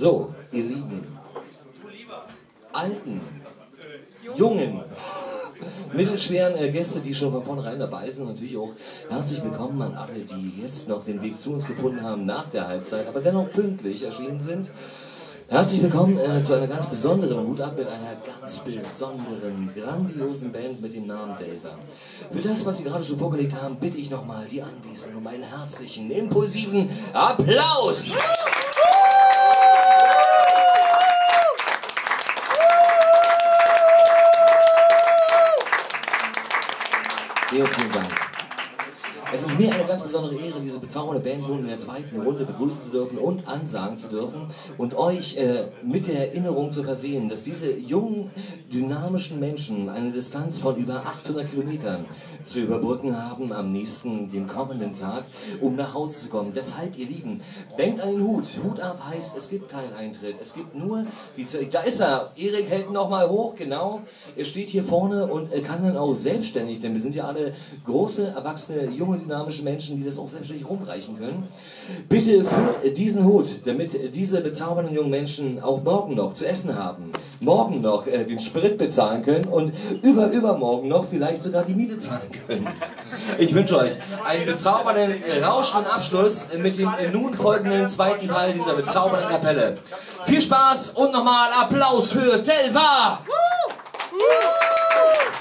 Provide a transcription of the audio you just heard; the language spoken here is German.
So, ihr lieben, alten, jungen, mittelschweren Gäste, die schon von vornherein dabei sind, natürlich auch herzlich willkommen an alle, die jetzt noch den Weg zu uns gefunden haben nach der Halbzeit, aber dennoch pünktlich erschienen sind. Herzlich willkommen zu einer ganz besonderen, Hut ab mit einer ganz besonderen, grandiosen Band mit dem Namen Delta. Für das, was Sie gerade schon vorgelegt haben, bitte ich nochmal die Anwesenden um einen herzlichen, impulsiven Applaus! Vielen Dank. Es ist mir eine ganz besondere Ehre, diese bezaubernde Band nun in der zweiten Runde begrüßen zu dürfen und ansagen zu dürfen und euch mit der Erinnerung zu versehen, dass diese jungen, dynamischen Menschen eine Distanz von über 800 Kilometern zu überbrücken haben am dem kommenden Tag, um nach Hause zu kommen. Deshalb, ihr Lieben, denkt an den Hut. Hut ab heißt, es gibt keinen Eintritt. Es gibt nur die da ist er. Erik hält ihn nochmal hoch, genau. Er steht hier vorne und kann dann auch selbstständig, denn wir sind ja alle große, erwachsene, junge, dynamische Menschen, die das auch selbstständig rumreichen können. Bitte führt diesen Hut, damit diese bezaubernden jungen Menschen auch morgen noch zu essen haben, morgen noch den Sprit bezahlen können und übermorgen noch vielleicht sogar die Miete zahlen können. Ich wünsche euch einen bezaubernden, rauschenden Abschluss mit dem nun folgenden zweiten Teil dieser bezaubernden Kapelle. Viel Spaß und nochmal Applaus für Delta!